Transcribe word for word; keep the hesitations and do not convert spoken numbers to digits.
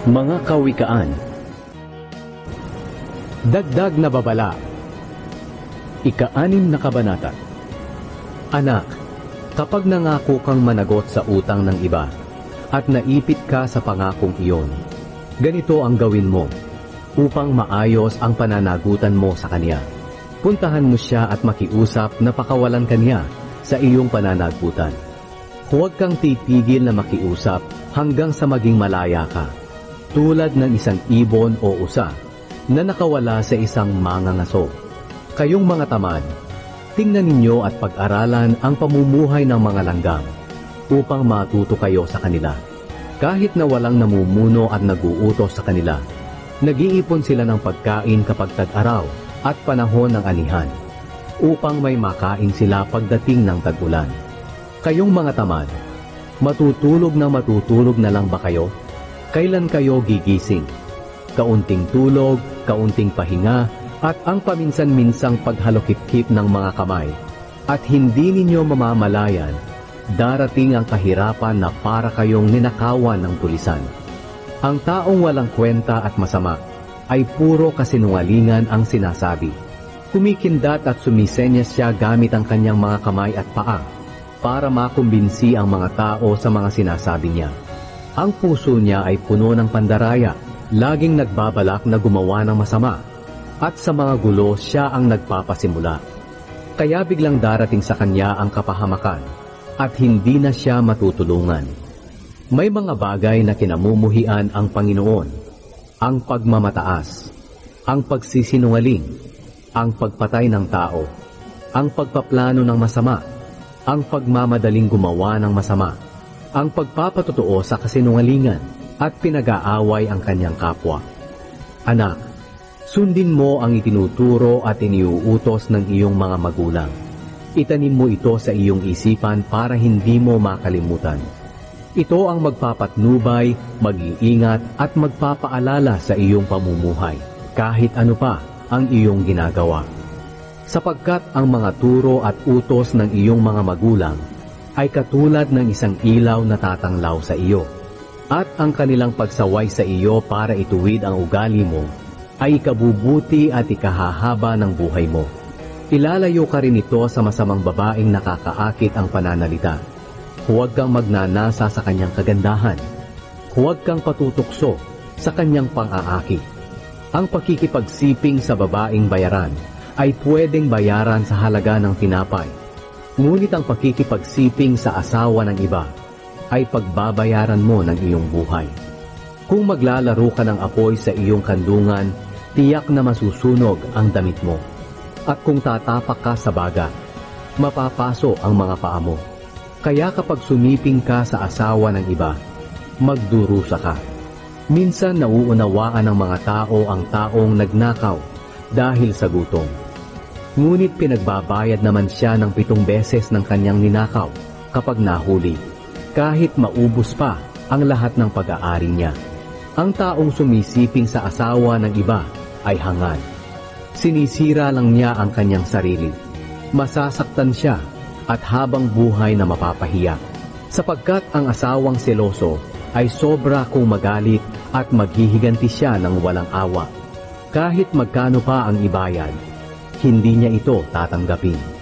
Mga kawikaan. Dagdag na babala. Ika-anim na kabanata. Anak, kapag nangako kang managot sa utang ng iba at naipit ka sa pangakong iyon, ganito ang gawin mo upang maayos ang pananagutan mo sa kanya. Puntahan mo siya at makiusap na pakawalan kanya sa iyong pananagutan. Huwag kang titigil na makiusap hanggang sa maging malaya ka, tulad ng isang ibon o usa na nakawala sa isang mangangaso. Kayong mga tamad, tingnan ninyo at pag-aralan ang pamumuhay ng mga langgam upang matuto kayo sa kanila. Kahit na walang namumuno at nag-uutos sa kanila, nag-iipon sila ng pagkain kapag tag-araw at panahon ng anihan, upang may makain sila pagdating ng tag-ulan. Kayong mga tamad, matutulog na matutulog na lang ba kayo? Kailan kayo gigising? Kaunting tulog, kaunting pahinga, at ang paminsan-minsang paghalokip-kip ng mga kamay, at hindi ninyo mamamalayan, darating ang kahirapan na para kayong ninakawan ng tulisan. Ang taong walang kwenta at masama ay puro kasinungalingan ang sinasabi. Kumikindat at sumisenyas siya gamit ang kanyang mga kamay at paa para makumbinsi ang mga tao sa mga sinasabi niya. Ang puso niya ay puno ng pandaraya, laging nagbabalak na gumawa ng masama, at sa mga gulo siya ang nagpapasimula. Kaya biglang darating sa kanya ang kapahamakan, at hindi na siya matutulungan. May mga bagay na kinamumuhian ang Panginoon: ang pagmamataas, ang pagsisinungaling, ang pagpatay ng tao, ang pagpaplano ng masama, ang pagmamadaling gumawa ng masama, ang pagpapatotoo sa kasinungalingan, at pinag-aaway ang kanyang kapwa. Anak, sundin mo ang itinuturo at iniuutos ng iyong mga magulang. Itanim mo ito sa iyong isipan para hindi mo makalimutan. Ito ang magpapatnubay, mag-iingat at magpapaalala sa iyong pamumuhay, kahit ano pa ang iyong ginagawa. Sapagkat ang mga turo at utos ng iyong mga magulang ay katulad ng isang ilaw na tatanglaw sa iyo, at ang kanilang pagsaway sa iyo para ituwid ang ugali mo ay ikabubuti at ikahahaba ng buhay mo. Ilalayo ka rin ito sa masamang babaeng nakakaakit ang pananalita. Huwag kang magnanasa sa kanyang kagandahan. Huwag kang patutukso sa kanyang pang-aakit. Ang pakikipagsiping sa babaeng bayaran ay pwedeng bayaran sa halaga ng tinapay. Ngunit ang pakikipagsiping sa asawa ng iba ay pagbabayaran mo ng iyong buhay. Kung maglalaro ka ng apoy sa iyong kandungan, tiyak na masusunog ang damit mo. At kung tatapak ka sa baga, mapapaso ang mga paa mo. Kaya kapag sumiping ka sa asawa ng iba, magdurusa ka. Minsan nauunawaan ng mga tao ang taong nagnakaw dahil sa gutom. Ngunit pinagbabayad naman siya ng pitong beses ng kanyang ninakaw kapag nahuli, kahit maubos pa ang lahat ng pag-aari niya. Ang taong sumisiping sa asawa ng iba ay hangad. Sinisira lang niya ang kanyang sarili. Masasaktan siya at habang buhay na mapapahiya, sapagkat ang asawang seloso ay sobra kung magalit at maghihiganti siya ng walang awa. Kahit magkano pa ang ibayad, hindi niya ito tatanggapin.